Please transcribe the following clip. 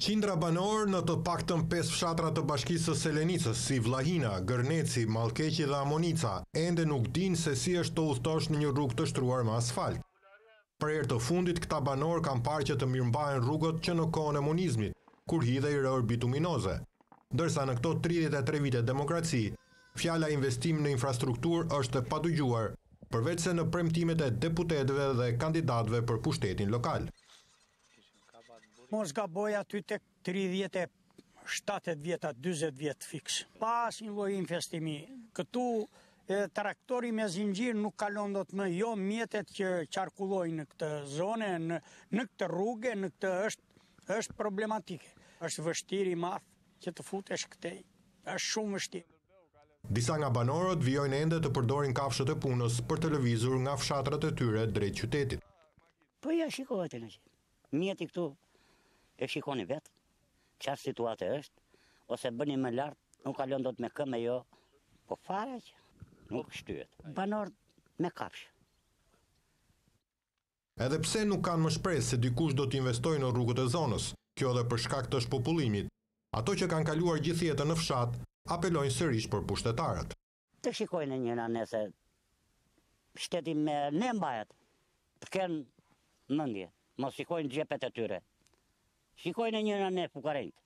Qindra banor në të paktën 5 fshatra të bashkisë së Selenicës, si Vllahina, Gërneci, Mallkeqi dhe Amonica, ende nuk dinë se si është të udhëtosh në një rrugë të shtruar me asfalt. Për herë të fundit, këta banor kanë parë që të mirëmbahen rrugët që në kohën e monizmit, kur hidhej rër bituminoze. Ndërsa në këto 33 vite demokraci, fjala investim në infrastrukturë është e padëgjuar, përveç se në premtimet e deputetëve dhe kandidatëve për pushtetin lokal. Mos gaboj aty tek 37 vjeta, 40 vjet fiks. Pas një lloj investimi. Këtu traktori me zinxhir nuk kalon dot më, jo mjetet që qarkullojnë në këtë zone, në këtë rrugë, në këtë është problematike. Është vështirë i madh që të futesh këtej. Është shumë vështirë. Disa nga banorët vijojnë ende të përdorin kafshët e punës për të lëvizur nga fshatrat e tyre drejt qytetit. Po ja shikohet në që. Mjeti këtu e shikoni vetë, çfarë situate është, ose bëni më lart, nuk kalon dot me këmbë jo, po fare që nuk shtyhet. Banorët me kafshë. Edhe pse nuk kanë më shpresë se dikush do të investojë në rrugët e zonës, kjo edhe për shkak të shpopullimit, ato që kanë kaluar gjithë jetën në fshat, apelojnë sërish për pushtetarët. Të shikojnë njëra nëse shteti me ne mbahet, të kenë mendje, mos shikojnë xhepet e tyre. Shikojnë njëra ne fukarenjt.